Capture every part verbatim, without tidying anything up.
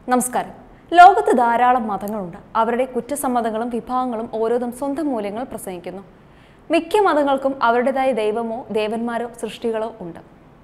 നമസ്കാരം. ലോകത്ത് ധാരാളം മതങ്ങളുണ്ട്. അവരുടെ കുറ്റസമ്മതങ്ങളും വിഭാഗങ്ങളും ഓരോന്നും സ്വന്തം മൂല്യങ്ങൾ പ്രസംഗിക്കുന്നു. മിക്ക മതങ്ങൾക്കും അവരുടേതായ ദൈവമോ ദേവന്മാരോ സൃഷ്ടികളോ ഉണ്ട്.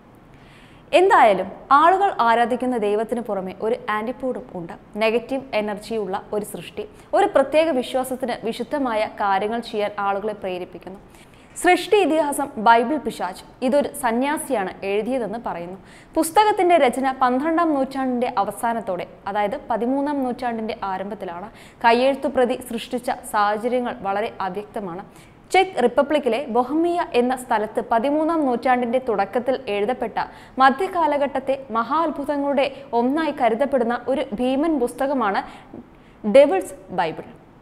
എന്തായാലും ആളുകൾ ആരാധിക്കുന്ന ദൈവത്തിന് പുറമെ ഒരു ആന്റിപോഡും ഉണ്ട്. നെഗറ്റീവ് എനർജിയുള്ള ഒരു സൃഷ്ടി ഒരു പ്രത്യേക വിശ്വാസത്തിന് വിശുദ്ധമായ കാര്യങ്ങൾ ചെയ്യാൻ ആളുകളെ പ്രേരിപ്പിക്കുന്നു. സൃഷ്ടി ഇതിഹാസം ബൈബിൾ പിശാച് ഇതൊരു സന്യാസിയാണ് എഴുതിയതെന്ന് പറയുന്നു. പുസ്തകത്തിന്റെ രചന പന്ത്രണ്ടാം നൂറ്റാണ്ടിന്റെ അവസാനത്തോടെ, അതായത് പതിമൂന്നാം നൂറ്റാണ്ടിന്റെ ആരംഭത്തിലാണ്. കയ്യെഴുത്തുപ്രതി സൃഷ്ടിച്ച സാഹചര്യങ്ങൾ വളരെ അവ്യക്തമാണ്. ചെക്ക് റിപ്പബ്ലിക്കിലെ ബൊഹമിയ എന്ന സ്ഥലത്ത് പതിമൂന്നാം നൂറ്റാണ്ടിന്റെ തുടക്കത്തിൽ എഴുതപ്പെട്ട മധ്യകാലഘട്ടത്തെ മഹാത്ഭുതങ്ങളുടെ ഒന്നായി കരുതപ്പെടുന്ന ഒരു ഭീമൻ പുസ്തകമാണ് ഡെവിൾസ് ബൈബിൾ.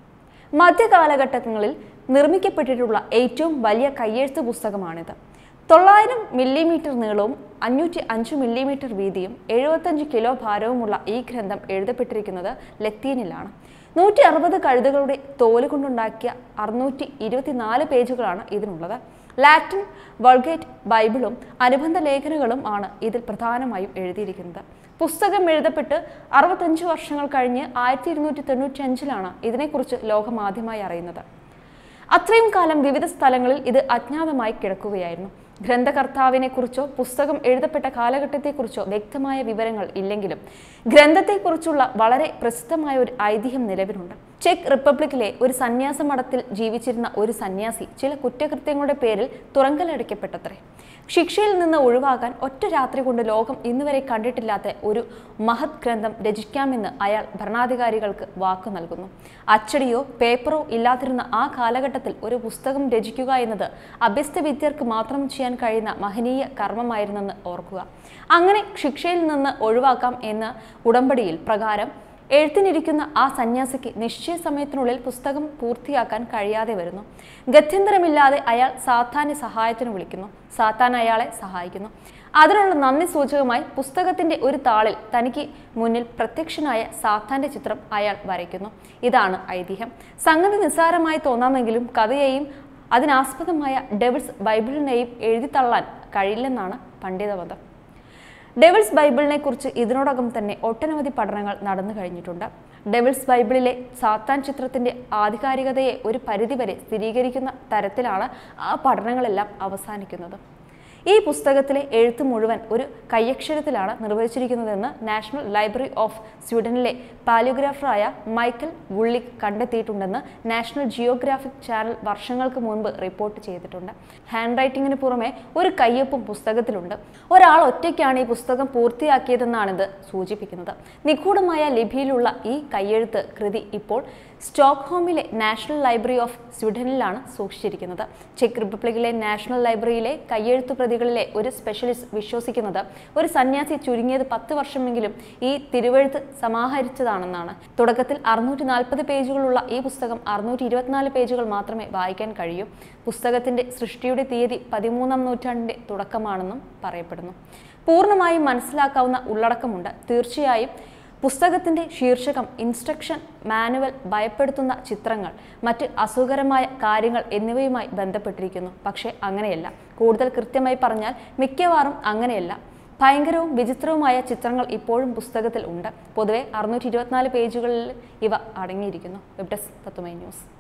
മധ്യകാലഘട്ടങ്ങളിൽ നിർമ്മിക്കപ്പെട്ടിട്ടുള്ള ഏറ്റവും വലിയ കയ്യെഴുത്ത് പുസ്തകമാണിത്. തൊള്ളായിരം മില്ലിമീറ്റർ നീളവും അഞ്ഞൂറ്റി അഞ്ച് മില്ലിമീറ്റർ വീതിയും എഴുപത്തഞ്ച് കിലോ ഭാരവുമുള്ള ഈ ഗ്രന്ഥം എഴുതപ്പെട്ടിരിക്കുന്നത് ലത്തീനിലാണ്. നൂറ്റി അറുപത് കഴുതുകളുടെ തോല് കൊണ്ടുണ്ടാക്കിയ അറുന്നൂറ്റി ഇരുപത്തിനാല് പേജുകളാണ് ഇതിനുള്ളത്. ലാറ്റിൻ വൾഗേറ്റ് ബൈബിളും അനുബന്ധ ലേഖനങ്ങളും ആണ് ഇതിൽ പ്രധാനമായും എഴുതിയിരിക്കുന്നത്. പുസ്തകം എഴുതപ്പെട്ട് അറുപത്തഞ്ച് വർഷങ്ങൾ കഴിഞ്ഞ് ആയിരത്തി ഇരുന്നൂറ്റി തൊണ്ണൂറ്റി അഞ്ചിലാണ് ഇതിനെക്കുറിച്ച് ലോകം ആദ്യമായി അറിയുന്നത്. അത്രയും കാലം വിവിധ സ്ഥലങ്ങളിൽ ഇത് അജ്ഞാതമായി കിടക്കുകയായിരുന്നു. ഗ്രന്ഥകർത്താവിനെ കുറിച്ചോ പുസ്തകം എഴുതപ്പെട്ട കാലഘട്ടത്തെക്കുറിച്ചോ വ്യക്തമായ വിവരങ്ങൾ ഇല്ലെങ്കിലും ഗ്രന്ഥത്തെക്കുറിച്ചുള്ള വളരെ പ്രസിദ്ധമായ ഒരു ഐതിഹ്യം നിലവിലുണ്ട്. ചെക്ക് റിപ്പബ്ലിക്കിലെ ഒരു സന്യാസ മഠത്തിൽ ജീവിച്ചിരുന്ന ഒരു സന്യാസി ചില കുറ്റകൃത്യങ്ങളുടെ പേരിൽ തുറങ്കലടയ്ക്കപ്പെട്ടത്രേ. ശിക്ഷയിൽ നിന്ന് ഒഴിവാക്കാൻ ഒറ്റ രാത്രി കൊണ്ട് ലോകം ഇന്നുവരെ കണ്ടിട്ടില്ലാത്ത ഒരു മഹത് ഗ്രന്ഥം രചിക്കാമെന്ന് അയാൾ ഭരണാധികാരികൾക്ക് വാക്കു നൽകുന്നു. അച്ചടിയോ പേപ്പറോ ഇല്ലാതിരുന്ന ആ കാലഘട്ടത്തിൽ ഒരു പുസ്തകം രചിക്കുക എന്നത് അഭ്യസ്തവിദ്യർക്ക് മാത്രം ചെയ്യാൻ കഴിയുന്ന മഹനീയ കർമ്മമായിരുന്നെന്ന് ഓർക്കുക. അങ്ങനെ ശിക്ഷയിൽ നിന്ന് ഒഴിവാക്കാം എന്ന ഉടമ്പടിയിൽ പ്രകാരം എഴുത്തിനിരിക്കുന്ന ആ സന്യാസിക്ക് നിശ്ചയ സമയത്തിനുള്ളിൽ പുസ്തകം പൂർത്തിയാക്കാൻ കഴിയാതെ വരുന്നു. ഗത്യന്തരമില്ലാതെ അയാൾ സാത്താനെ സഹായത്തിന് വിളിക്കുന്നു. സാത്താൻ അയാളെ സഹായിക്കുന്നു. അതിനുള്ള നന്ദി സൂചകമായി പുസ്തകത്തിന്റെ ഒരു താളിൽ തനിക്ക് മുന്നിൽ പ്രത്യക്ഷനായ സാത്താന്റെ ചിത്രം അയാൾ വരയ്ക്കുന്നു. ഇതാണ് ഐതിഹ്യം. സംഗതി നിസ്സാരമായി തോന്നാമെങ്കിലും കഥയെയും അതിനാസ്പദമായ ഡെവിൾസ് ബൈബിളിനെയും എഴുതിത്തള്ളാൻ കഴിയില്ലെന്നാണ് പണ്ഡിതമതം. ഡെവിൾസ് ബൈബിളിനെ കുറിച്ച് ഇതിനോടകം തന്നെ ഒട്ടനവധി പഠനങ്ങൾ നടന്നു കഴിഞ്ഞിട്ടുണ്ട്. ഡെവിൾസ് ബൈബിളിലെ സാത്താൻ ചിത്രത്തിന്റെ ആധികാരികതയെ ഒരു പരിധിവരെ സ്ഥിരീകരിക്കുന്ന തരത്തിലാണ് ആ പഠനങ്ങളെല്ലാം അവസാനിക്കുന്നത്. ഈ പുസ്തകത്തിലെ എഴുത്ത് മുഴുവൻ ഒരു കയ്യക്ഷരത്തിലാണ് നിർവഹിച്ചിരിക്കുന്നതെന്ന് നാഷണൽ ലൈബ്രറി ഓഫ് സ്വീഡനിലെ പാലിയോഗ്രാഫറായ മൈക്കൽ വുള്ളിക് കണ്ടെത്തിയിട്ടുണ്ടെന്ന് നാഷണൽ ജിയോഗ്രാഫിക് ചാനൽ വർഷങ്ങൾക്ക് മുൻപ് റിപ്പോർട്ട് ചെയ്തിട്ടുണ്ട്. ഹാൻഡ് റൈറ്റിങ്ങിന് പുറമെ ഒരു കയ്യൊപ്പും പുസ്തകത്തിലുണ്ട്. ഒരാൾ ഒറ്റയ്ക്കാണ് ഈ പുസ്തകം പൂർത്തിയാക്കിയതെന്നാണിത് സൂചിപ്പിക്കുന്നത്. നിഗൂഢമായ ലിപിയിലുള്ള ഈ കയ്യെഴുത്ത് കൃതി ഇപ്പോൾ സ്റ്റോക്ക്ഹോമിലെ നാഷണൽ ലൈബ്രറി ഓഫ് സ്വീഡനിലാണ് സൂക്ഷിച്ചിരിക്കുന്നത്. ചെക്ക് റിപ്പബ്ലിക്കിലെ നാഷണൽ ലൈബ്രറിയിലെ കയ്യെഴുത്തു പ്രതികളിലെ ഒരു സ്പെഷ്യലിസ്റ്റ് വിശ്വസിക്കുന്നത് ഒരു സന്യാസി ചുരുങ്ങിയത് പത്ത് വർഷമെങ്കിലും ഈ തിരുവെഴുത്ത് സമാഹരിച്ചതാണെന്നാണ്. തുടക്കത്തിൽ അറുന്നൂറ്റി നാൽപ്പത് പേജുകളുള്ള ഈ പുസ്തകം അറുന്നൂറ്റി ഇരുപത്തിനാല് പേജുകൾ മാത്രമേ വായിക്കാൻ കഴിയൂ. പുസ്തകത്തിന്റെ സൃഷ്ടിയുടെ തീയതി പതിമൂന്നാം നൂറ്റാണ്ടിന്റെ തുടക്കമാണെന്നും പറയപ്പെടുന്നു. പൂർണ്ണമായും മനസ്സിലാക്കാവുന്ന ഉള്ളടക്കമുണ്ട്. തീർച്ചയായും പുസ്തകത്തിന്റെ ശീർഷകം ഇൻസ്ട്രക്ഷൻ മാനുവൽ, ഭയപ്പെടുത്തുന്ന ചിത്രങ്ങൾ, മറ്റ് അസുഖകരമായ കാര്യങ്ങൾ എന്നിവയുമായി ബന്ധപ്പെട്ടിരിക്കുന്നു. പക്ഷേ അങ്ങനെയല്ല. കൂടുതൽ കൃത്യമായി പറഞ്ഞാൽ മിക്കവാറും അങ്ങനെയല്ല. ഭയങ്കരവും വിചിത്രവുമായ ചിത്രങ്ങൾ ഇപ്പോഴും പുസ്തകത്തിൽ ഉണ്ട്. പൊതുവെ അറുന്നൂറ്റി ഇരുപത്തിനാല് പേജുകളിൽ ഇവ അടങ്ങിയിരിക്കുന്നു. Web desk Tatwamayi news.